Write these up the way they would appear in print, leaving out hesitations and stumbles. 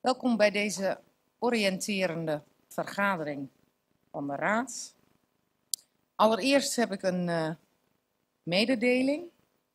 Welkom bij deze oriënterende vergadering van de Raad. Allereerst heb ik een mededeling.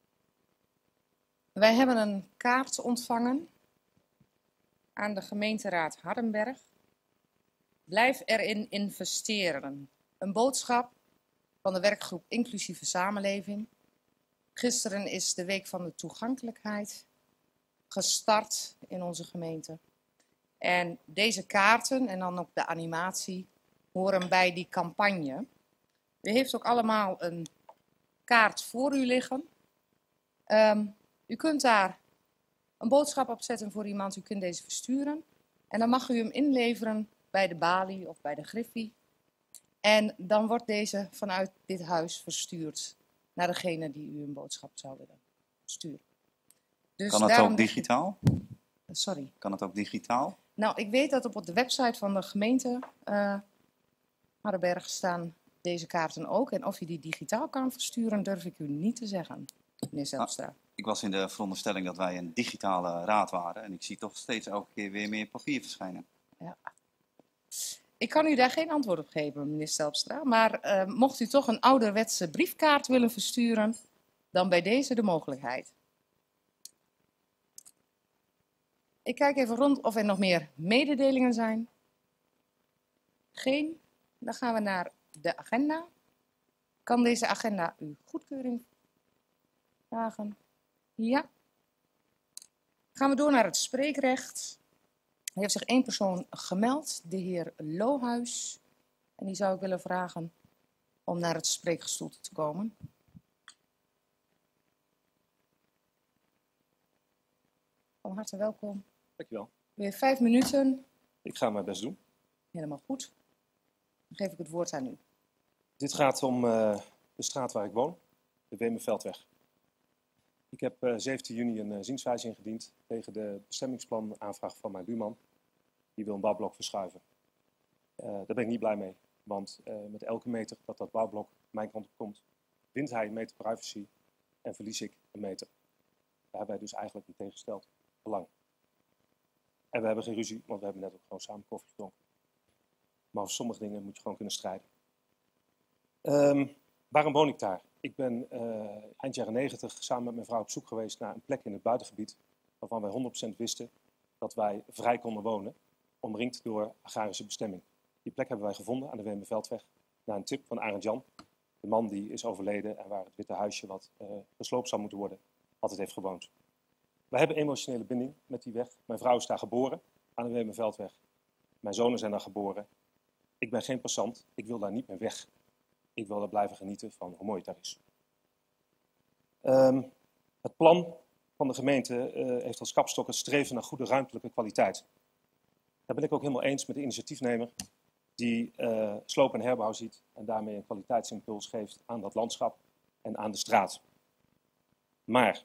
Wij hebben een kaart ontvangen aan de gemeenteraad Hardenberg. Blijf erin investeren. Een boodschap van de werkgroep Inclusieve Samenleving. Gisteren is de Week van de Toegankelijkheid gestart in onze gemeente. En deze kaarten en dan ook de animatie horen bij die campagne. U heeft ook allemaal een kaart voor u liggen. U kunt daar een boodschap op zetten voor iemand. U kunt deze versturen. En dan mag u hem inleveren bij de balie of bij de griffie. En dan wordt deze vanuit dit huis verstuurd naar degene die u een boodschap zou willen sturen. Dus kan het ook digitaal? Sorry. Kan het ook digitaal? Nou, ik weet dat op de website van de gemeente Hardenberg staan deze kaarten ook. En of je die digitaal kan versturen, durf ik u niet te zeggen, meneer Zijlstra. Ik was in de veronderstelling dat wij een digitale raad waren. En ik zie toch steeds elke keer weer meer papier verschijnen. Ja. Ik kan u daar geen antwoord op geven, meneer Zijlstra. Maar mocht u toch een ouderwetse briefkaart willen versturen, dan bij deze de mogelijkheid. Ik kijk even rond of er nog meer mededelingen zijn. Geen. Dan gaan we naar de agenda. Kan deze agenda uw goedkeuring vragen? Ja. Gaan we door naar het spreekrecht. Er heeft zich één persoon gemeld, de heer Lohuis. En die zou ik willen vragen om naar het spreekgestoelte te komen. Van harte welkom. Dankjewel. Weer 5 minuten. Ik ga mijn best doen. Helemaal goed. Dan geef ik het woord aan u. Dit gaat om de straat waar ik woon, de Wemenveldweg. Ik heb 17 juni een zienswijze ingediend tegen de bestemmingsplan-aanvraag van mijn buurman. Die wil een bouwblok verschuiven. Daar ben ik niet blij mee, want met elke meter dat bouwblok mijn kant op komt, wint hij een meter privacy en verlies ik een meter. Daar hebben wij dus eigenlijk een tegengesteld belang. En we hebben geen ruzie, want we hebben net ook gewoon samen koffie gedronken. Maar voor sommige dingen moet je gewoon kunnen strijden. Waarom woon ik daar? Ik ben eind jaren 90 samen met mijn vrouw op zoek geweest naar een plek in het buitengebied waarvan wij 100% wisten dat wij vrij konden wonen, omringd door agrarische bestemming. Die plek hebben wij gevonden aan de Wemenveldweg, na een tip van Arend Jan. De man die is overleden en waar het witte huisje wat gesloopt zou moeten worden, altijd heeft gewoond. Wij hebben emotionele binding met die weg. Mijn vrouw is daar geboren, aan de Wemenveldweg. Mijn zonen zijn daar geboren. Ik ben geen passant, ik wil daar niet meer weg. Ik wil daar blijven genieten van hoe mooi het daar is. Het plan van de gemeente heeft als kapstok het streven naar goede ruimtelijke kwaliteit. Daar ben ik ook helemaal eens met de initiatiefnemer die sloop en herbouw ziet en daarmee een kwaliteitsimpuls geeft aan dat landschap en aan de straat. Maar,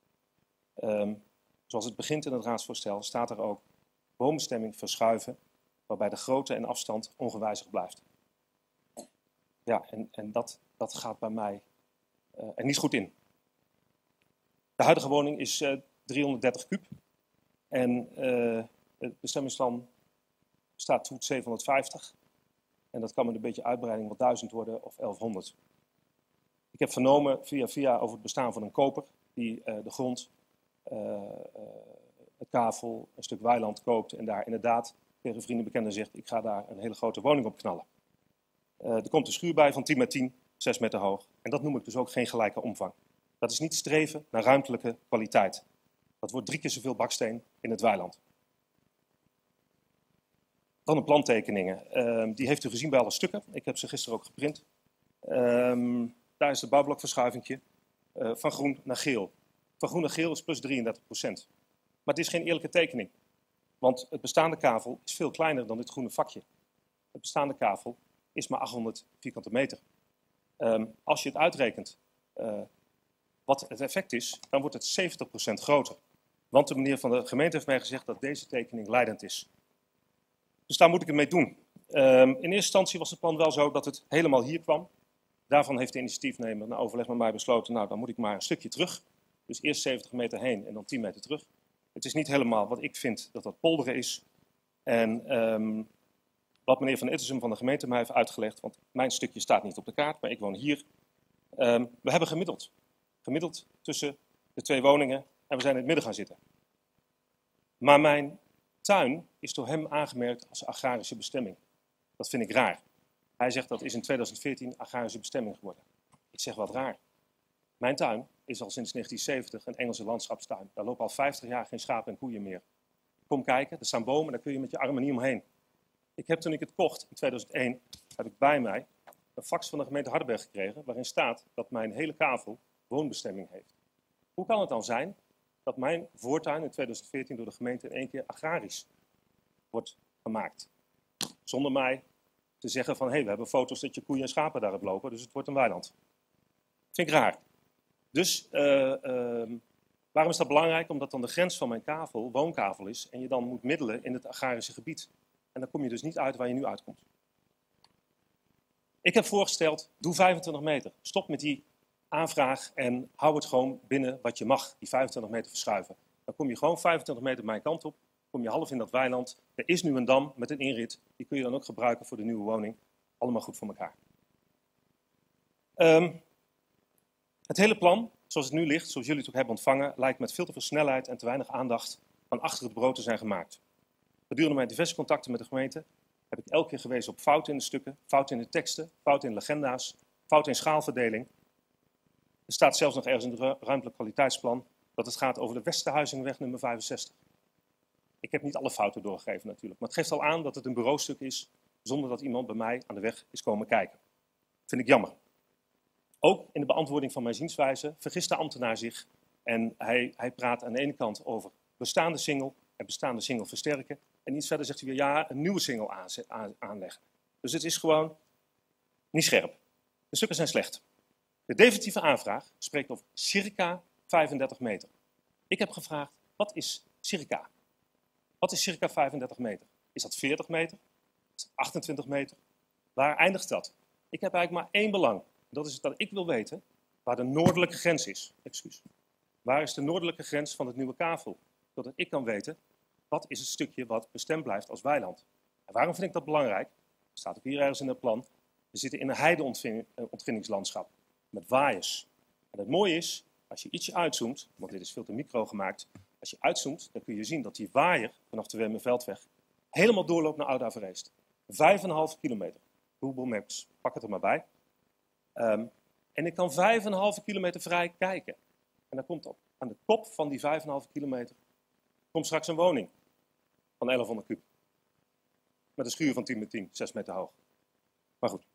zoals het begint in het raadsvoorstel, staat er ook boomstemming verschuiven, waarbij de grootte en afstand ongewijzigd blijft. Ja, en dat gaat bij mij er niet goed in. De huidige woning is 330 kuub en het bestemmingsplan staat toe 750. En dat kan met een beetje uitbreiding wat 1000 worden of 1100. Ik heb vernomen via over het bestaan van een koper die de grond, het kavel, een stuk weiland koopt en daar inderdaad tegen vrienden bekenden zegt: ik ga daar een hele grote woning op knallen. Er komt een schuur bij van 10 met 10, 6 meter hoog. En dat noem ik dus ook geen gelijke omvang. Dat is niet streven naar ruimtelijke kwaliteit. Dat wordt 3 keer zoveel baksteen in het weiland. Dan de plantekeningen. Die heeft u gezien bij alle stukken. Ik heb ze gisteren ook geprint. Daar is de bouwblokverschuiving van groen naar geel. Van groen naar geel is plus 33%. Maar het is geen eerlijke tekening. Want het bestaande kavel is veel kleiner dan dit groene vakje. Het bestaande kavel is maar 800 vierkante meter. Als je het uitrekent wat het effect is, dan wordt het 70% groter. Want de meneer van de gemeente heeft mij gezegd dat deze tekening leidend is. Dus daar moet ik het mee doen. In eerste instantie was het plan wel zo dat het helemaal hier kwam. Daarvan heeft de initiatiefnemer na overleg met mij besloten, nou dan moet ik maar een stukje terug. Dus eerst 70 meter heen en dan 10 meter terug. Het is niet helemaal wat ik vind dat dat polderen is. En wat meneer Van Ittersum van de gemeente mij heeft uitgelegd, want mijn stukje staat niet op de kaart, maar ik woon hier. We hebben gemiddeld tussen de 2 woningen en we zijn in het midden gaan zitten. Maar mijn tuin is door hem aangemerkt als agrarische bestemming. Dat vind ik raar. Hij zegt dat is in 2014 agrarische bestemming geworden. Ik zeg wat raar. Mijn tuin is al sinds 1970 een Engelse landschapstuin. Daar lopen al 50 jaar geen schapen en koeien meer. Kom kijken, er staan bomen, daar kun je met je armen niet omheen. Ik heb toen ik het kocht in 2001, heb ik bij mij een fax van de gemeente Hardenberg gekregen, waarin staat dat mijn hele kavel woonbestemming heeft. Hoe kan het dan zijn dat mijn voortuin in 2014 door de gemeente in één keer agrarisch wordt gemaakt? Zonder mij te zeggen van, hé, we hebben foto's dat je koeien en schapen daar hebt lopen, dus het wordt een weiland. Vind ik raar. Dus waarom is dat belangrijk? Omdat dan de grens van mijn kavel woonkavel is en je dan moet middelen in het agrarische gebied. En dan kom je dus niet uit waar je nu uitkomt. Ik heb voorgesteld, doe 25 meter. Stop met die aanvraag en hou het gewoon binnen wat je mag, die 25 meter verschuiven. Dan kom je gewoon 25 meter mijn kant op, kom je half in dat weiland. Er is nu een dam met een inrit, die kun je dan ook gebruiken voor de nieuwe woning. Allemaal goed voor elkaar. Het hele plan, zoals het nu ligt, zoals jullie het ook hebben ontvangen, lijkt met veel te veel snelheid en te weinig aandacht van achter het bureau te zijn gemaakt. Gedurende mijn diverse contacten met de gemeente heb ik elke keer gewezen op fouten in de stukken, fouten in de teksten, fouten in legenda's, fouten in schaalverdeling. Er staat zelfs nog ergens in het ruimtelijk kwaliteitsplan dat het gaat over de Westerhuizingenweg nummer 65. Ik heb niet alle fouten doorgegeven natuurlijk, maar het geeft al aan dat het een bureaustuk is zonder dat iemand bij mij aan de weg is komen kijken. Vind ik jammer. Ook in de beantwoording van mijn zienswijze vergist de ambtenaar zich en hij praat aan de ene kant over bestaande single en bestaande single versterken. En iets verder zegt hij weer, ja, een nieuwe single aanleggen. Dus het is gewoon niet scherp. De stukken zijn slecht. De definitieve aanvraag spreekt over circa 35 meter. Ik heb gevraagd, wat is circa? Wat is circa 35 meter? Is dat 40 meter? Is dat 28 meter? Waar eindigt dat? Ik heb eigenlijk maar één belang. Dat is dat ik wil weten waar de noordelijke grens is. Excuus. Waar is de noordelijke grens van het nieuwe kavel? Zodat ik kan weten, wat is het stukje wat bestemd blijft als weiland? En waarom vind ik dat belangrijk? Dat staat ook hier ergens in het plan. We zitten in een heideontginningslandschap met waaiers. En het mooie is, als je ietsje uitzoomt, want dit is veel te micro gemaakt. Als je uitzoomt, dan kun je zien dat die waaier vanaf de Wermerveldweg helemaal doorloopt naar Oud-Averheest. 5,5 kilometer. Google Maps, pak het er maar bij. En ik kan 5,5 kilometer vrij kijken. En dan komt op aan de kop van die 5,5 kilometer komt straks een woning van 1100 kub. Met een schuur van 10 met 10, 6 meter hoog. Maar goed.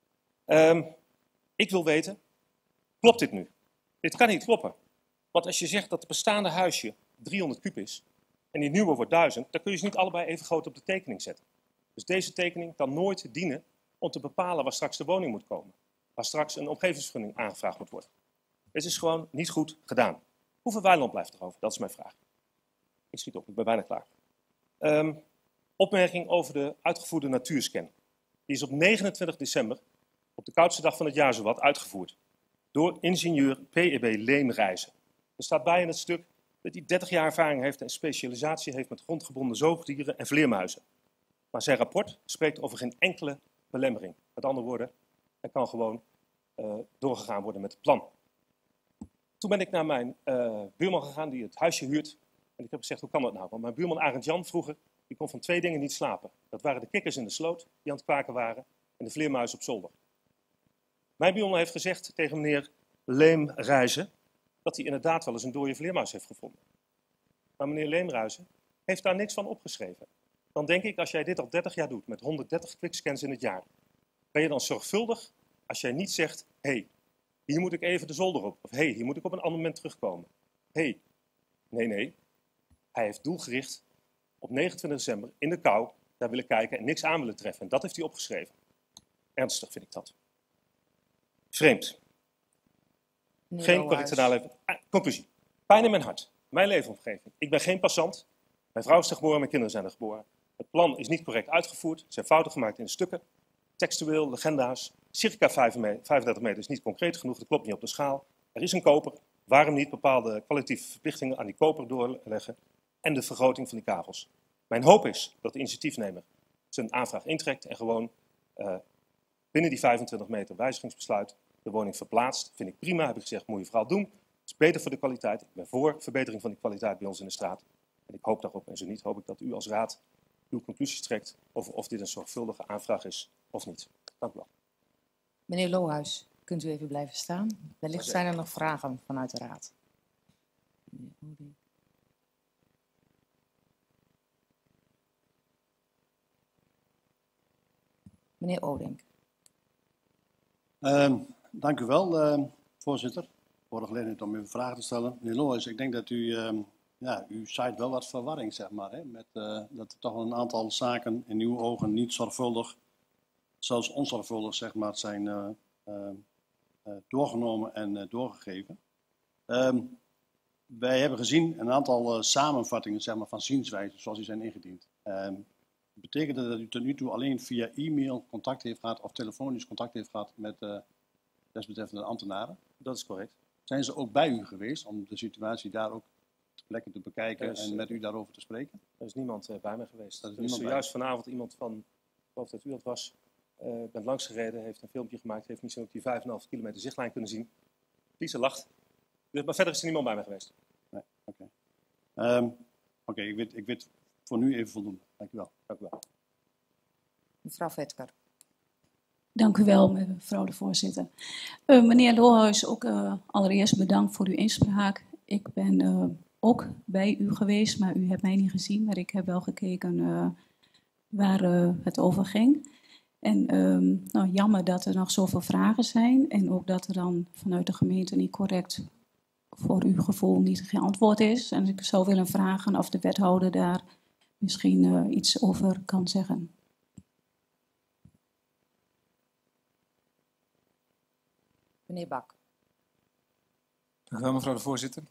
Ik wil weten, klopt dit nu? Dit kan niet kloppen. Want als je zegt dat het bestaande huisje 300 kub is en die nieuwe wordt 1000, dan kun je ze niet allebei even groot op de tekening zetten. Dus deze tekening kan nooit dienen om te bepalen waar straks de woning moet komen. Waar straks een omgevingsvergunning aangevraagd moet worden. Dit is gewoon niet goed gedaan. Hoeveel weiland blijft er over? Dat is mijn vraag. Ik schiet op, ik ben bijna klaar. Opmerking over de uitgevoerde natuurscan. Die is op 29 december, op de koudste dag van het jaar zowat, uitgevoerd. Door ingenieur P.E.B. Leemreizen. Er staat bij in het stuk dat hij 30 jaar ervaring heeft en specialisatie heeft met grondgebonden zoogdieren en vleermuizen. Maar zijn rapport spreekt over geen enkele belemmering. Met andere woorden, er kan gewoon doorgegaan worden met het plan. Toen ben ik naar mijn buurman gegaan die het huisje huurt. En ik heb gezegd, hoe kan dat nou? Want mijn buurman Arend Jan vroeger, die kon van 2 dingen niet slapen. Dat waren de kikkers in de sloot, die aan het kwaken waren, en de vleermuizen op zolder. Mijn buurman heeft gezegd tegen meneer Leemreizen dat hij inderdaad wel eens een dode vleermuis heeft gevonden. Maar meneer Leemreizen heeft daar niks van opgeschreven. Dan denk ik, als jij dit al 30 jaar doet, met 130 quickscans in het jaar, ben je dan zorgvuldig als jij niet zegt, hé, hier moet ik even de zolder op. Of hé, hier moet ik op een ander moment terugkomen. Hé, nee. Hij heeft doelgericht op 29 december in de kou daar willen kijken en niks aan willen treffen. En dat heeft hij opgeschreven. Ernstig vind ik dat. Vreemd. Geen correctionaal leven. Conclusie. Pijn in mijn hart. Mijn leefomgeving. Ik ben geen passant. Mijn vrouw is er geboren, mijn kinderen zijn er geboren. Het plan is niet correct uitgevoerd. Er zijn fouten gemaakt in de stukken. Textueel, legenda's. Circa 35 meter is niet concreet genoeg. Dat klopt niet op de schaal. Er is een koper. Waarom niet bepaalde kwalitatieve verplichtingen aan die koper doorleggen? En de vergroting van die kavels. Mijn hoop is dat de initiatiefnemer zijn aanvraag intrekt en gewoon binnen die 25 meter wijzigingsbesluit de woning verplaatst. Vind ik prima, heb ik gezegd, moet je vooral doen. Het is beter voor de kwaliteit. Ik ben voor verbetering van die kwaliteit bij ons in de straat. En ik hoop daarop, en zo niet, hoop ik dat u als raad uw conclusies trekt over of dit een zorgvuldige aanvraag is of niet. Dank u wel. Meneer Lohuis, kunt u even blijven staan? Wellicht zijn er nog vragen vanuit de raad. Meneer Odink. Dank u wel, voorzitter, voor de gelegenheid om u vragen te stellen. Meneer Lohuis, ik denk dat u zaait wel wat verwarring, zeg maar, hè, met dat er toch een aantal zaken in uw ogen niet zorgvuldig, zelfs onzorgvuldig, zeg maar, zijn doorgenomen en doorgegeven. Wij hebben gezien een aantal samenvattingen, zeg maar, van zienswijzen zoals die zijn ingediend. Betekent dat u tot nu toe alleen via e-mail contact heeft gehad of telefonisch contact heeft gehad met desbetreffende ambtenaren? Dat is correct. Zijn ze ook bij u geweest om de situatie daar ook lekker te bekijken en met u daarover te spreken? Er is niemand bij me geweest. Er Er is zojuist vanavond iemand van, ik geloof dat u dat was, bent langsgereden, heeft een filmpje gemaakt, heeft misschien ook die 5,5 kilometer zichtlijn kunnen zien. Lisa lacht. Dus, maar verder is er niemand bij me geweest. Nee, oké. Oké, ik weet voor nu even voldoende. Dank u wel. Dank u wel. Mevrouw Vetker. Dank u wel, mevrouw de voorzitter. Meneer Lohuis, ook allereerst bedankt voor uw inspraak. Ik ben ook bij u geweest, maar u hebt mij niet gezien. Maar ik heb wel gekeken waar het over ging. En jammer dat er nog zoveel vragen zijn. En ook dat er dan vanuit de gemeente niet correct voor uw gevoel niet geantwoord is. En ik zou willen vragen of de wethouder daar misschien iets over kan zeggen. Meneer Bak. Dank u wel, mevrouw de voorzitter.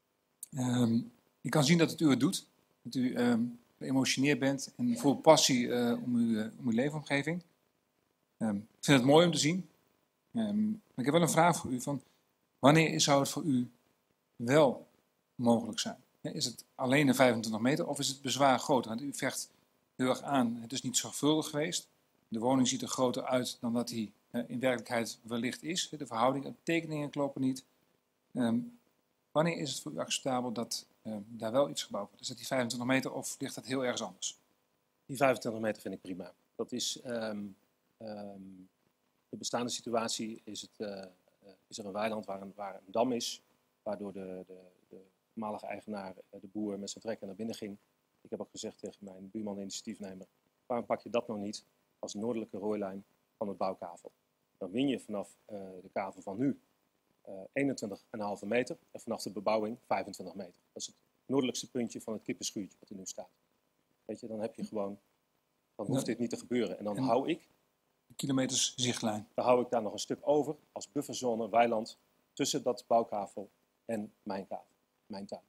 Ik kan zien dat het u het doet. Dat u geëmotioneerd bent en vol passie om uw leefomgeving. Ik vind het mooi om te zien. Ik heb wel een vraag voor u. Wanneer zou het voor u wel mogelijk zijn? Is het alleen de 25 meter of is het bezwaar groter? Want u vecht heel erg aan. Het is niet zorgvuldig geweest. De woning ziet er groter uit dan dat die in werkelijkheid wellicht is. De verhoudingen, de tekeningen kloppen niet. Wanneer is het voor u acceptabel dat daar wel iets gebouwd wordt? Is dat die 25 meter of ligt dat heel ergens anders? Die 25 meter vind ik prima. Dat is de bestaande situatie. Is er een weiland waar een dam is, waardoor de voormalige eigenaar, de boer, met zijn trekker naar binnen ging. Ik heb ook gezegd tegen mijn buurman, de initiatiefnemer, waarom pak je dat nou niet als noordelijke rooilijn van het bouwkavel? Dan win je vanaf de kavel van nu 21,5 meter en vanaf de bebouwing 25 meter. Dat is het noordelijkste puntje van het kippenschuurtje wat er nu staat. Weet je, dan heb je gewoon, dan hoeft dit niet te gebeuren. En dan hou ik Kilometers zichtlijn. Dan hou ik daar nog een stuk over als bufferzone, weiland, tussen dat bouwkavel en mijn kavel, mijn tuin.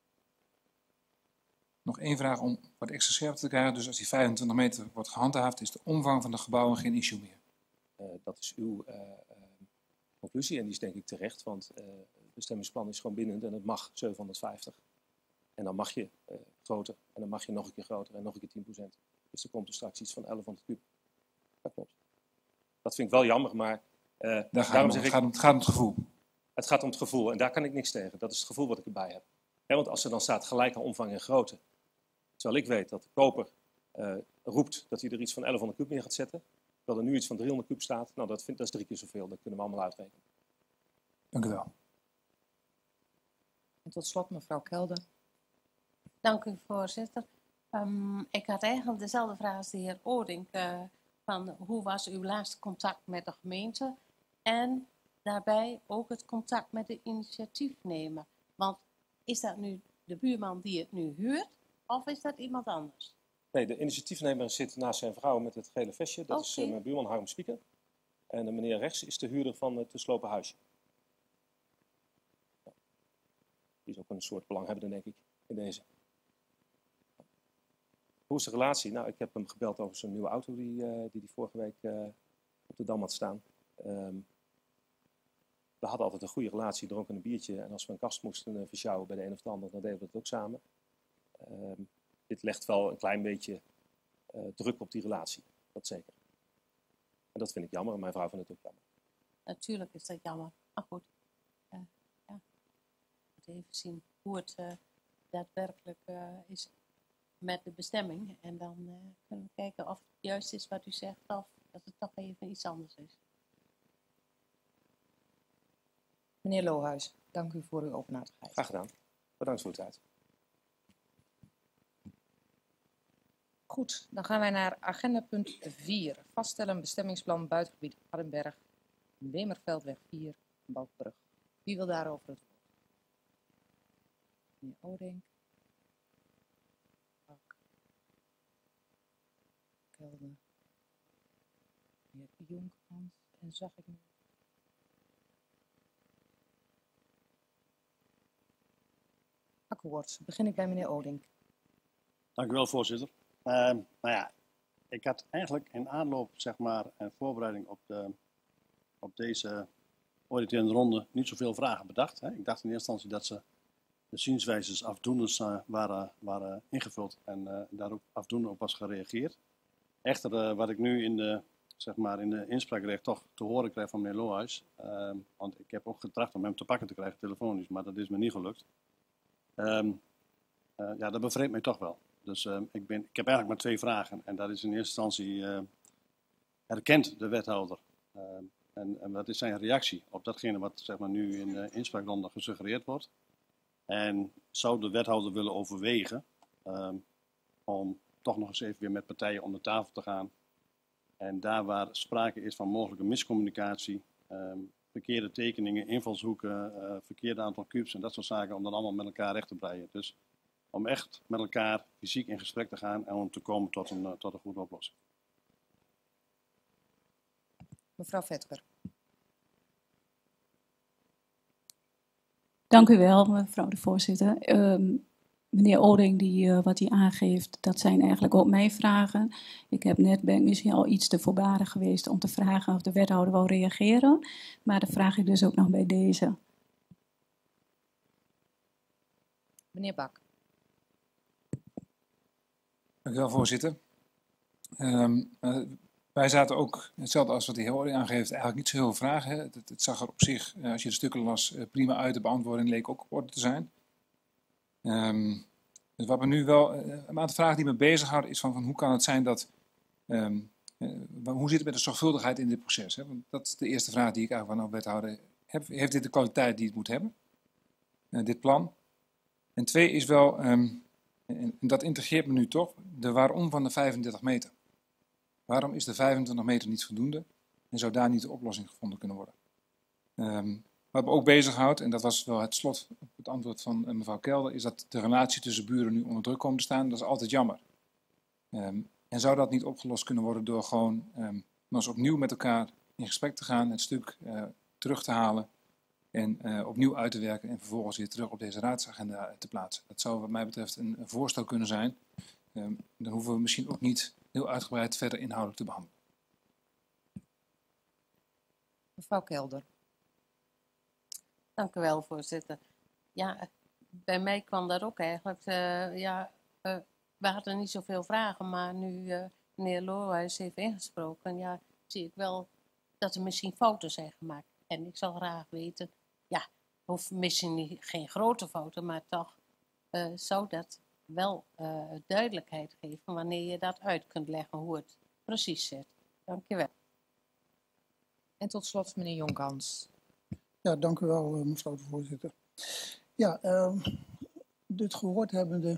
Nog één vraag om wat extra scherp te krijgen. Dus als die 25 meter wordt gehandhaafd, is de omvang van de gebouwen geen issue meer. Dat is uw conclusie en die is denk ik terecht, want het bestemmingsplan is gewoon bindend en het mag 750. En dan mag je groter en dan mag je nog een keer groter en nog een keer 10%. Dus er komt er straks iets van 1100 kub. Dat klopt. Dat vind ik wel jammer, maar daarom zeg ik, het gaat om het gevoel. Het gaat om het gevoel en daar kan ik niks tegen. Dat is het gevoel wat ik erbij heb. Ja, want als er dan staat gelijke omvang en grootte, terwijl ik weet dat de koper roept dat hij er iets van 1100 kub neer gaat zetten, terwijl er nu iets van 300 kub staat, nou dat is 3 keer zoveel. Dat kunnen we allemaal uitrekenen. Dank u wel. En tot slot mevrouw Kelder. Dank u, voorzitter. Ik had eigenlijk dezelfde vraag als de heer Odink. Van hoe was uw laatste contact met de gemeente? En daarbij ook het contact met de initiatiefnemer. Want is dat nu de buurman die het nu huurt? Of is dat iemand anders? Nee, de initiatiefnemer zit naast zijn vrouw met het gele vestje. Dat is mijn buurman Harm Spieker. En de meneer rechts is de huurder van het te slopen huisje. Ja. Die is ook een soort belanghebbende, denk ik, in deze. Hoe is de relatie? Nou, ik heb hem gebeld over zijn nieuwe auto die vorige week op de Dam had staan. We hadden altijd een goede relatie, dronken een biertje. En als we een kast moesten versjouwen bij de een of de ander, dan deden we dat ook samen. dit legt wel een klein beetje druk op die relatie. Dat zeker. En dat vind ik jammer en mijn vrouw vindt het ook jammer. Natuurlijk is dat jammer. Maar goed, ja. Even zien hoe het daadwerkelijk is met de bestemming. En dan kunnen we kijken of het juist is wat u zegt of dat het toch even iets anders is. Meneer Lohuis, dank u voor uw openhartigheid. Graag gedaan. Bedankt voor uw tijd. Goed, dan gaan wij naar agenda punt 4. Vaststellen bestemmingsplan buitengebied Hardenberg, Wemerveldweg 4, Balkbrug. Wie wil daarover het woord? Meneer Odink. Bak. Kelder. Meneer Jonkmans. En zag ik nog. Akkoord. Begin ik bij meneer Odink. Dank u wel, voorzitter. Ik had eigenlijk in aanloop, zeg maar, en voorbereiding op deze auditerende ronde niet zoveel vragen bedacht. Hè. Ik dacht in eerste instantie dat de zienswijzes afdoende waren ingevuld en daar ook afdoende op was gereageerd. Echter, wat ik nu in de inspraakrecht toch te horen krijg van meneer Lohuis, want ik heb ook getracht om hem te pakken te krijgen telefonisch, maar dat is me niet gelukt. Dat bevreemdt mij toch wel. Dus ik heb eigenlijk maar 2 vragen. En dat is in eerste instantie, herkent de wethouder en wat is zijn reactie op datgene wat zeg maar, nu in de inspraakronde gesuggereerd wordt? En zou de wethouder willen overwegen om toch nog eens even weer met partijen om de tafel te gaan? En daar waar sprake is van mogelijke miscommunicatie, verkeerde tekeningen, invalshoeken, verkeerde aantal cubes en dat soort zaken, om dan allemaal met elkaar recht te breien. Dus om echt met elkaar fysiek in gesprek te gaan en om te komen tot een goede oplossing. Mevrouw Vetker. Dank u wel, mevrouw de voorzitter. Meneer Oding, wat hij aangeeft, dat zijn eigenlijk ook mijn vragen. Ben ik misschien al iets te voorbarig geweest om te vragen of de wethouder wou reageren. Maar dat vraag ik dus ook nog bij deze. Meneer Bak. Dank u wel, voorzitter. Wij zaten ook, hetzelfde als wat de heer Oding aangeeft, eigenlijk niet zo heel veel vragen. Hè. Het zag er op zich, als je de stukken las, prima uit. De beantwoording leek ook op orde te zijn. Dus wat we nu wel, een aantal vragen die me bezighouden is van hoe kan het zijn dat, hoe zit het met de zorgvuldigheid in dit proces? Hè? Want dat is de eerste vraag die ik eigenlijk van de wethouder heb. Heeft dit de kwaliteit die het moet hebben? Dit plan? En 2 is wel, en dat integreert me nu toch, de waarom van de 35 meter. Waarom is de 25 meter niet voldoende en zou daar niet de oplossing gevonden kunnen worden? Wat me ook bezighoudt, en dat was wel het slot op het antwoord van mevrouw Kelder, is dat de relatie tussen buren nu onder druk komt te staan. Dat is altijd jammer. En zou dat niet opgelost kunnen worden door gewoon nog eens opnieuw met elkaar in gesprek te gaan, het stuk terug te halen en opnieuw uit te werken en vervolgens weer terug op deze raadsagenda te plaatsen. Dat zou wat mij betreft een voorstel kunnen zijn. Dan hoeven we misschien ook niet heel uitgebreid verder inhoudelijk te behandelen. Mevrouw Kelder. Dank u wel, voorzitter. Ja, bij mij kwam dat ook eigenlijk. We hadden niet zoveel vragen, maar nu meneer Lohuis heeft ingesproken, ja, zie ik wel dat er misschien fouten zijn gemaakt. En ik zal graag weten, ja, hoeft misschien geen grote fouten, maar toch zou dat wel duidelijkheid geven wanneer je dat uit kunt leggen hoe het precies zit. Dank je wel. En tot slot meneer Jonkmans. Ja, dank u wel, mevrouw de voorzitter. Ja, dit gehoord hebbende,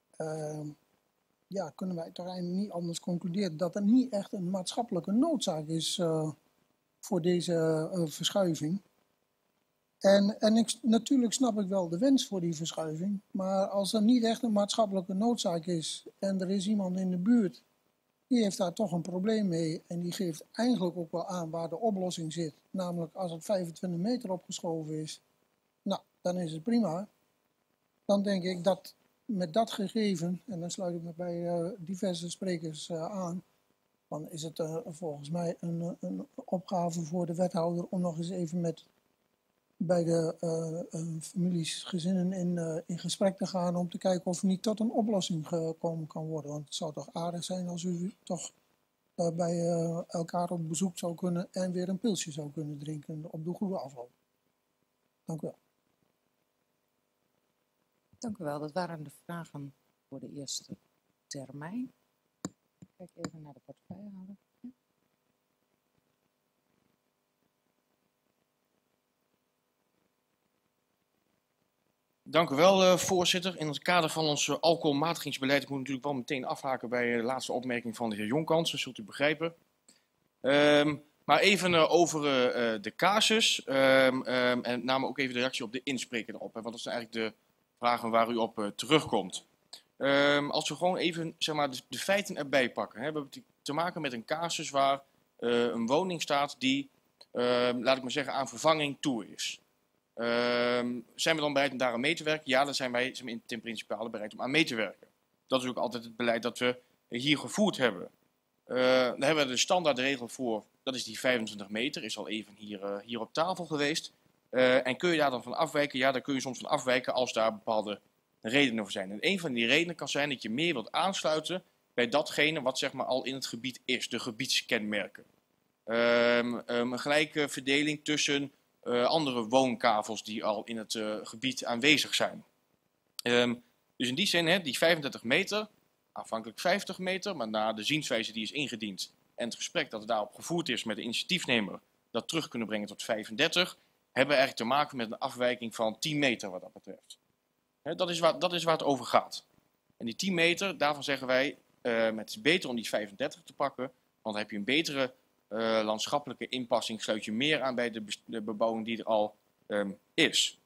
kunnen wij toch eigenlijk niet anders concluderen dat er niet echt een maatschappelijke noodzaak is voor deze verschuiving. En natuurlijk snap ik wel de wens voor die verschuiving, maar als er niet echt een maatschappelijke noodzaak is en er is iemand in de buurt die heeft daar toch een probleem mee en die geeft eigenlijk ook wel aan waar de oplossing zit. Namelijk als het 25 meter opgeschoven is, nou, dan is het prima. Dan denk ik dat met dat gegeven, en dan sluit ik me bij diverse sprekers aan, dan is het volgens mij een opgave voor de wethouder om nog eens even met bij de families, gezinnen in gesprek te gaan om te kijken of er niet tot een oplossing gekomen kan worden. Want het zou toch aardig zijn als u toch bij elkaar op bezoek zou kunnen en weer een pilsje zou kunnen drinken op de goede afloop. Dank u wel. Dank u wel. Dat waren de vragen voor de eerste termijn. Kijk even naar de portefeuillehouder. Ja. Dank u wel, voorzitter. In het kader van ons alcoholmatigingsbeleid, ik moet natuurlijk wel meteen afhaken bij de laatste opmerking van de heer Jonkans, dat zult u begrijpen. Maar even over de casus en met name ook even de reactie op de inspreker erop, want dat zijn eigenlijk de vragen waar u op terugkomt. Als we gewoon even zeg maar, de feiten erbij pakken. We hebben te maken met een casus waar een woning staat die, laat ik maar zeggen, aan vervanging toe is. Zijn we dan bereid om daar aan mee te werken? Ja, dan zijn wij ten principale bereid om aan mee te werken. Dat is ook altijd het beleid dat we hier gevoerd hebben. Daar hebben we de standaardregel voor, dat is die 25 meter, is al even hier op tafel geweest. En kun je daar dan van afwijken? Ja, daar kun je soms van afwijken als daar bepaalde redenen voor zijn. En een van die redenen kan zijn dat je meer wilt aansluiten bij datgene wat zeg maar al in het gebied is, de gebiedskenmerken. Een gelijke verdeling tussen andere woonkavels die al in het gebied aanwezig zijn. Dus in die zin, die 35 meter, aanvankelijk 50 meter, maar na de zienswijze die is ingediend en het gesprek dat er daarop gevoerd is met de initiatiefnemer, dat terug kunnen brengen tot 35, hebben we eigenlijk te maken met een afwijking van 10 meter wat dat betreft. Dat is waar het over gaat. En die 10 meter, daarvan zeggen wij, het is beter om die 35 te pakken, want dan heb je een betere landschappelijke inpassing, sluit je meer aan bij de bebouwing die er al is.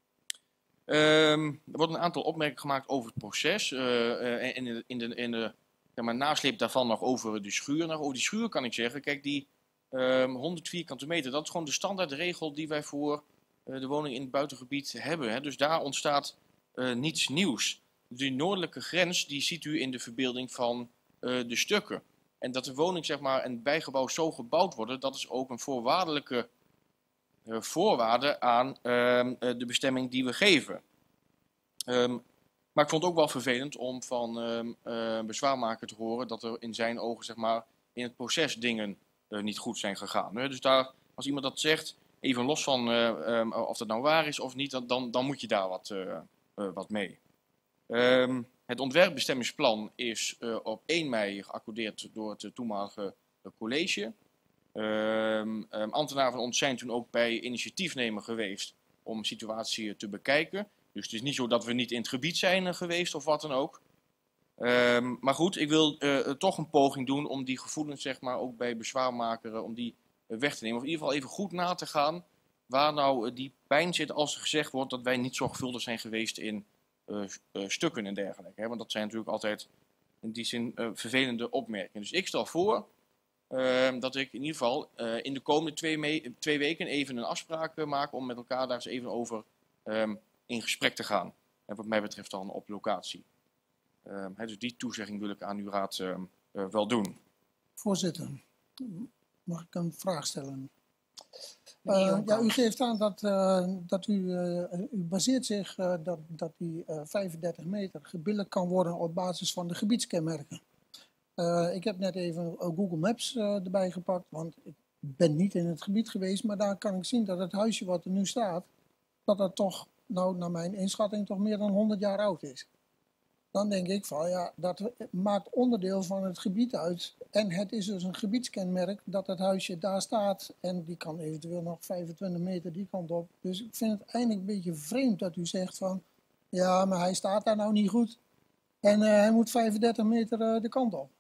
Er wordt een aantal opmerkingen gemaakt over het proces. In de zeg maar, nasleep daarvan nog over de schuur. Nou, over die schuur kan ik zeggen, kijk, die 100 vierkante meter, dat is gewoon de standaardregel die wij voor de woning in het buitengebied hebben. Hè. Dus daar ontstaat niets nieuws. Die noordelijke grens, die ziet u in de verbeelding van de stukken. En dat de woning zeg maar, en het bijgebouw zo gebouwd worden, dat is ook een voorwaardelijke voorwaarde aan de bestemming die we geven. Maar ik vond het ook wel vervelend om van een bezwaarmaker te horen dat er in zijn ogen zeg maar, in het proces dingen niet goed zijn gegaan. Dus daar, als iemand dat zegt, even los van of dat nou waar is of niet, dan moet je daar wat mee. Het ontwerpbestemmingsplan is op 1 mei geaccordeerd door het toenmalige college. Ambtenaren van ons zijn toen ook bij initiatiefnemer geweest om de situatie te bekijken. Dus het is niet zo dat we niet in het gebied zijn geweest of wat dan ook. Maar goed, ik wil toch een poging doen om die gevoelens zeg maar, ook bij bezwaarmakers om die weg te nemen. Of in ieder geval even goed na te gaan waar nou die pijn zit als er gezegd wordt dat wij niet zorgvuldig zijn geweest in stukken en dergelijke. Hè? Want dat zijn natuurlijk altijd in die zin vervelende opmerkingen. Dus ik stel voor dat ik in ieder geval in de komende 2 weken even een afspraak maak om met elkaar daar eens even over in gesprek te gaan. En wat mij betreft dan op locatie. Dus die toezegging wil ik aan uw raad wel doen. Voorzitter, mag ik een vraag stellen? Ja, u geeft aan dat u baseert zich dat die 35 meter gebilligd kan worden op basis van de gebiedskenmerken. Ik heb net even Google Maps erbij gepakt, want ik ben niet in het gebied geweest, maar daar kan ik zien dat het huisje wat er nu staat, dat dat toch, nou naar mijn inschatting, toch meer dan 100 jaar oud is. Dan denk ik van ja, dat maakt onderdeel van het gebied uit. En het is dus een gebiedskenmerk dat het huisje daar staat. En die kan eventueel nog 25 meter die kant op. Dus ik vind het eigenlijk een beetje vreemd dat u zegt van ja, maar hij staat daar nou niet goed. En hij moet 35 meter de kant op.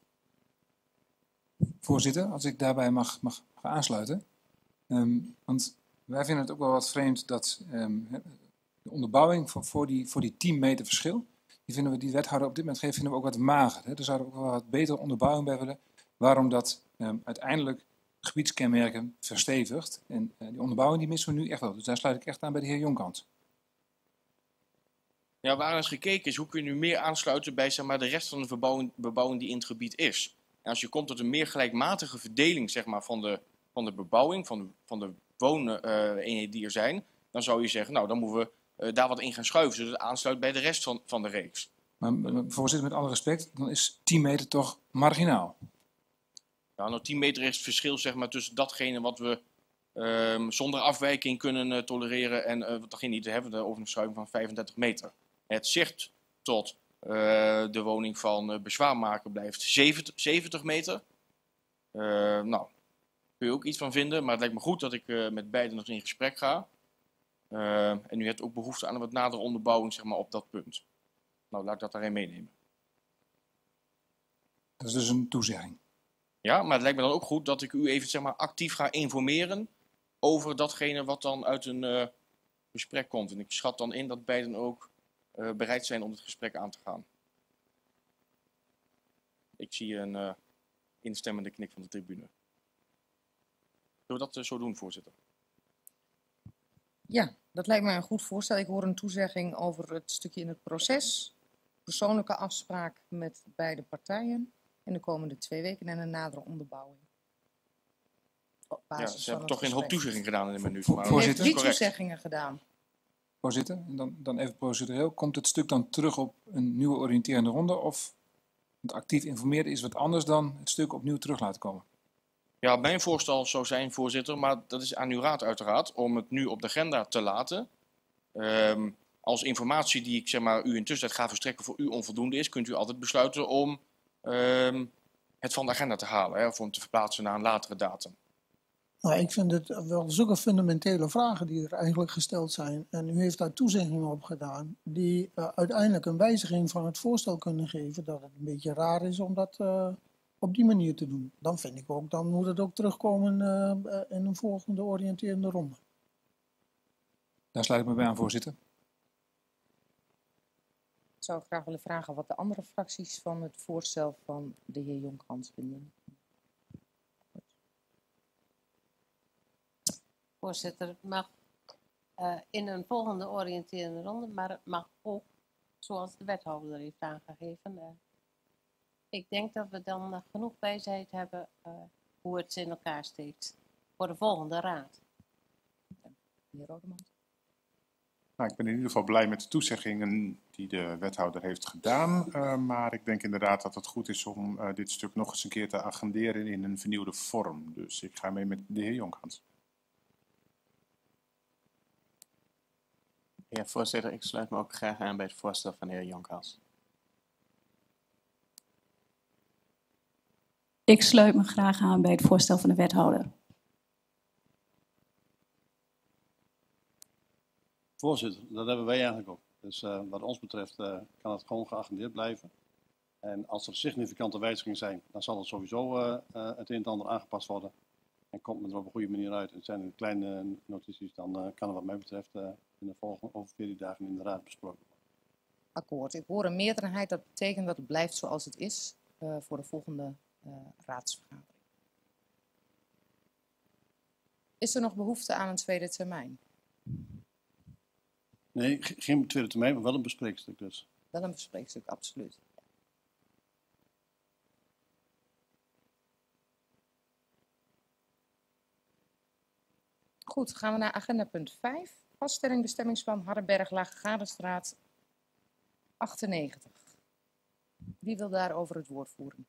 Voorzitter, als ik daarbij mag aansluiten. Want wij vinden het ook wel wat vreemd dat de onderbouwing voor die 10 meter verschil, die wethouder op dit moment geeft, vinden we ook wat mager. Hè? Daar zouden we ook wel wat betere onderbouwing bij willen. Waarom dat uiteindelijk gebiedskenmerken verstevigt. En die onderbouwing die missen we nu echt wel. Dus daar sluit ik echt aan bij de heer Jonkant. Ja, waar eens gekeken is, hoe kun je nu meer aansluiten bij zeg maar, de rest van de bebouwing die in het gebied is. En als je komt tot een meer gelijkmatige verdeling zeg maar, van de bebouwing, van de wooneenheden die er zijn, dan zou je zeggen, nou dan moeten we daar wat in gaan schuiven, zodat het aansluit bij de rest van de reeks. Maar voorzitter, met alle respect, dan is 10 meter toch marginaal. Ja, nou 10 meter is het verschil zeg maar, tussen datgene wat we zonder afwijking kunnen tolereren en wat degene niet hebben, over een schuiving van 35 meter. Het zicht tot de woning van bezwaarmaker blijft 70 meter. Nou, kun je ook iets van vinden, maar het lijkt me goed dat ik met beiden nog in gesprek ga. En u hebt ook behoefte aan een wat nadere onderbouwing zeg maar, op dat punt. Nou, laat ik dat daarin meenemen. Dat is dus een toezegging. Ja, maar het lijkt me dan ook goed dat ik u even zeg maar, actief ga informeren over datgene wat dan uit een gesprek komt. En ik schat dan in dat beiden ook bereid zijn om het gesprek aan te gaan. Ik zie een instemmende knik van de tribune. Zullen we dat zo doen, voorzitter? Ja, dat lijkt mij een goed voorstel. Ik hoor een toezegging over het stukje in het proces. Persoonlijke afspraak met beide partijen in de komende 2 weken en een nadere onderbouwing. Ja, ze hebben toch geen hoop toezegging gedaan in een minuut. U Maar heeft Voorzitter? 3 correct. toezeggingen gedaan. Voorzitter, en dan even procedureel. Komt het stuk dan terug op een nieuwe oriënterende ronde? Of het actief informeren is wat anders dan het stuk opnieuw terug laten komen? Ja, mijn voorstel zou zijn, voorzitter, maar dat is aan uw raad uiteraard, om het nu op de agenda te laten. Als informatie die ik zeg maar, u intussen ga verstrekken voor u onvoldoende is, kunt u altijd besluiten om het van de agenda te halen, hè, of om te verplaatsen naar een latere datum. Nou, ik vind het wel zulke fundamentele vragen die er eigenlijk gesteld zijn. En u heeft daar toezeggingen op gedaan die uiteindelijk een wijziging van het voorstel kunnen geven. Dat het een beetje raar is om dat op die manier te doen. Dan vind ik ook, dan moet het ook terugkomen in een volgende oriënterende ronde. Daar sluit ik me bij aan, voorzitter. Ik zou graag willen vragen wat de andere fracties van het voorstel van de heer Jonkhans vinden. Voorzitter, het mag in een volgende oriënterende ronde, maar het mag ook zoals de wethouder heeft aangegeven. Ik denk dat we dan genoeg wijsheid hebben hoe het in elkaar steekt voor de volgende raad. Meneer Rodemans. Nou, ik ben in ieder geval blij met de toezeggingen die de wethouder heeft gedaan. Maar ik denk inderdaad dat het goed is om dit stuk nog eens een keer te agenderen in een vernieuwde vorm. Dus ik ga mee met de heer Jonkhans. Ja, voorzitter, ik sluit me ook graag aan bij het voorstel van de heer Jonkhans. Ik sluit me graag aan bij het voorstel van de wethouder. Voorzitter, dat hebben wij eigenlijk ook. Dus wat ons betreft kan het gewoon geagendeerd blijven. En als er significante wijzigingen zijn, dan zal het sowieso het een en ander aangepast worden. En komt men er op een goede manier uit. En zijn er kleine notities, dan kan het wat mij betreft in de volgende over 14 dagen in de raad besproken worden. Akkoord. Ik hoor een meerderheid. Dat betekent dat het blijft zoals het is voor de volgende raadsvergadering. Is er nog behoefte aan een tweede termijn? Nee, geen tweede termijn, maar wel een bespreekstuk dus. Wel een bespreekstuk, absoluut. Goed, gaan we naar agenda punt 5. Vaststelling bestemmingsplan Hardenberg Laaggaardestraat 98. Wie wil daarover het woord voeren?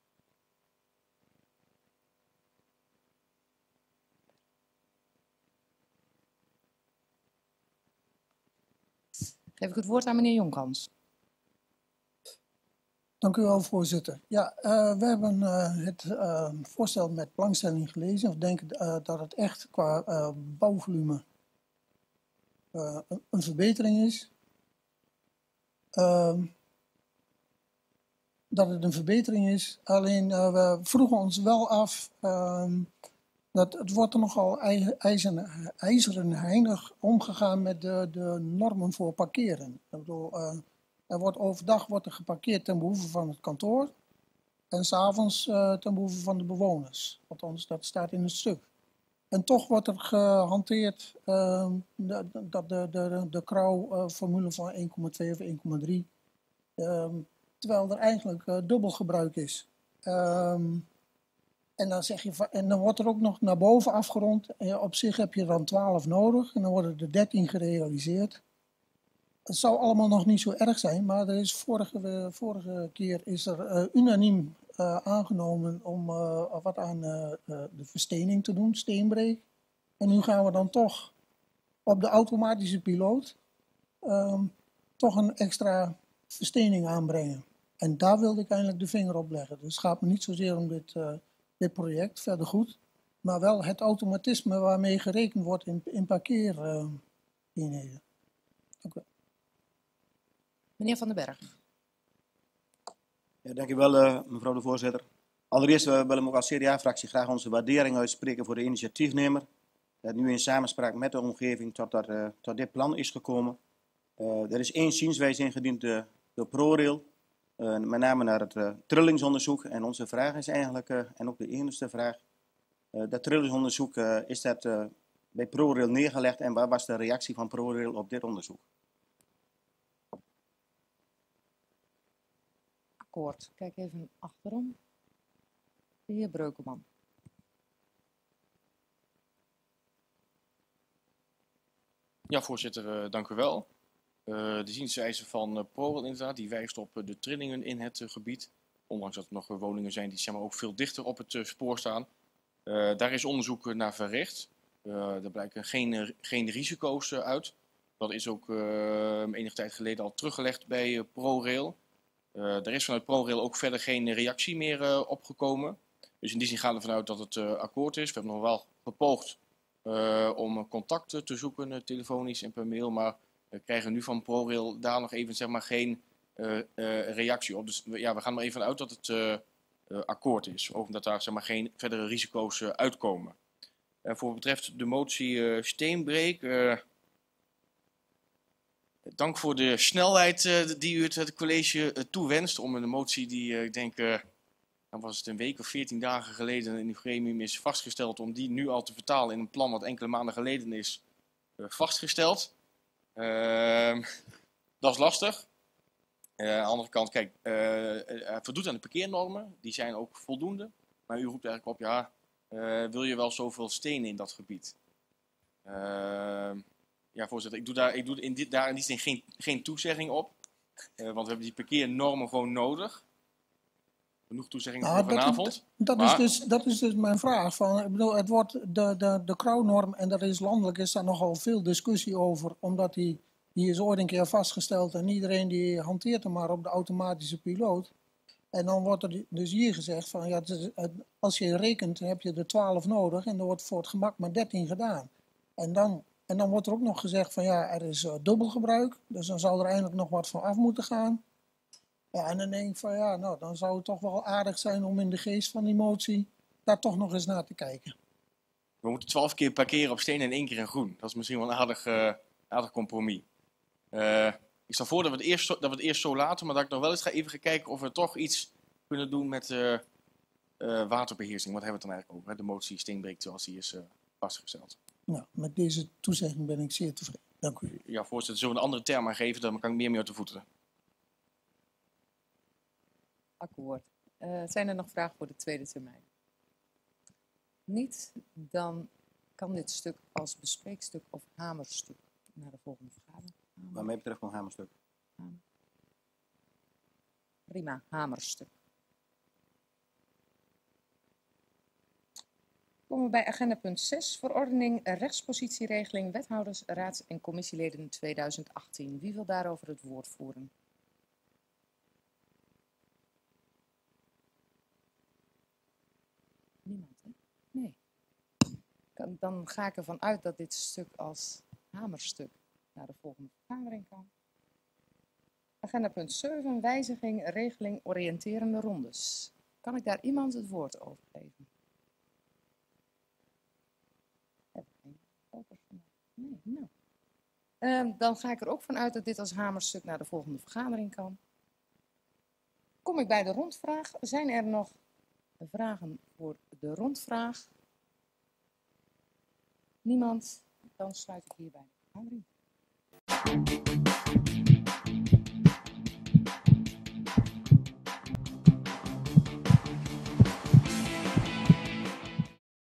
Geef ik het woord aan meneer Jonkhans. Dank u wel, voorzitter. Ja, we hebben het voorstel met belangstelling gelezen. We denken dat het echt qua bouwvolume een verbetering is. Dat het een verbetering is. Alleen we vroegen ons wel af dat het wordt er nogal ijzeren omgegaan met de normen voor parkeren. Ik bedoel, overdag wordt er geparkeerd ten behoeve van het kantoor en 's avonds ten behoeve van de bewoners. Althans, dat staat in het stuk. En toch wordt er gehanteerd de Krauw-formule van 1,2 of 1,3. Terwijl er eigenlijk dubbel gebruik is. En dan, zeg je, en dan wordt er ook nog naar boven afgerond. En op zich heb je dan 12 nodig en dan worden er 13 gerealiseerd. Het zou allemaal nog niet zo erg zijn, maar er is vorige keer is er unaniem aangenomen om wat aan de verstening te doen, steenbreek. En nu gaan we dan toch op de automatische piloot toch een extra verstening aanbrengen. En daar wilde ik eigenlijk de vinger op leggen. Dus het gaat me niet zozeer om dit project, verder goed. Maar wel het automatisme waarmee gerekend wordt in parkeereenheden. Dank u wel. Meneer Van den Berg. Ja, dank u wel, mevrouw de voorzitter. Allereerst willen we ook als CDA-fractie graag onze waardering uitspreken voor de initiatiefnemer. Dat nu in samenspraak met de omgeving tot dit plan is gekomen. Er is één zienswijze ingediend door ProRail. Met name naar het trillingsonderzoek. En onze vraag is eigenlijk, en ook de enige vraag, dat trillingsonderzoek, is dat bij ProRail neergelegd en waar was de reactie van ProRail op dit onderzoek? Akkoord. Kijk even achterom. De heer Breukelman. Ja, voorzitter, dank u wel. De zienswijze van ProRail inderdaad, die wijst op de trillingen in het gebied. Ondanks dat er nog woningen zijn die zeg maar, ook veel dichter op het spoor staan. Daar is onderzoek naar verricht. Er blijken geen risico's uit. Dat is ook enige tijd geleden al teruggelegd bij ProRail. Er is vanuit ProRail ook verder geen reactie meer opgekomen. Dus in die zin gaan we ervan uit dat het akkoord is. We hebben nog wel gepoogd om contact te zoeken, telefonisch en per mail. Maar we krijgen nu van ProRail daar nog even zeg maar, geen reactie op. Dus ja, we gaan er even uit dat het akkoord is. Ook omdat daar zeg maar, geen verdere risico's uitkomen. Voor wat betreft de motie Steenbreek. Dank voor de snelheid die u het college toewenst om een motie die ik denk, dan was het een week of 14 dagen geleden in uw gremium is vastgesteld, om die nu al te vertalen in een plan wat enkele maanden geleden is vastgesteld. Dat is lastig. Aan de andere kant, kijk, voldoet aan de parkeernormen, die zijn ook voldoende. Maar u roept eigenlijk op, ja, wil je wel zoveel stenen in dat gebied? Ja, voorzitter, ik doe daar in die zin geen toezegging op. Want we hebben die parkeernormen gewoon nodig. Genoeg toezeggingen voor vanavond. Dat is dus mijn vraag. Ik bedoel, het wordt de Krauwnorm, en daar is landelijk is daar nogal veel discussie over. Omdat die is ooit een keer vastgesteld en iedereen die hanteert hem maar op de automatische piloot. En dan wordt er dus hier gezegd van, ja, als je rekent heb je er 12 nodig en er wordt voor het gemak maar 13 gedaan. En dan wordt er ook nog gezegd van ja, er is dubbelgebruik, dus dan zou er eigenlijk nog wat van af moeten gaan. Ja, en dan denk ik van ja, nou dan zou het toch wel aardig zijn om in de geest van die motie daar toch nog eens naar te kijken. We moeten 12 keer parkeren op steen en 1 keer in groen. Dat is misschien wel een aardig compromis. Ik stel voor dat we het eerst zo laten, maar dat ik nog wel eens even ga kijken of we toch iets kunnen doen met waterbeheersing. Wat hebben we het dan eigenlijk over? Hè? De motie Steenbreek zoals die is vastgesteld. Nou, met deze toezegging ben ik zeer tevreden. Dank u. Ja, voorzitter, zullen we een andere term aan geven? Dan kan ik meer mee uit de voeten. Akkoord. Zijn er nog vragen voor de tweede termijn? Niet, dan kan dit stuk als bespreekstuk of hamerstuk naar de volgende vergadering. Wat mij betreft een hamerstuk. Prima, hamerstuk. Komen we bij agenda punt 6, verordening rechtspositieregeling wethouders, raads- en commissieleden 2018. Wie wil daarover het woord voeren? Niemand, hè? Nee. Dan ga ik ervan uit dat dit stuk als hamerstuk naar de volgende vergadering kan. Agenda punt 7, wijziging, regeling, oriënterende rondes. Kan ik daar iemand het woord over geven? Nee, nou. Dan ga ik er ook van uit dat dit als hamerstuk naar de volgende vergadering kan. Kom ik bij de rondvraag. Zijn er nog vragen voor de rondvraag? Niemand? Dan sluit ik hierbij de vergadering.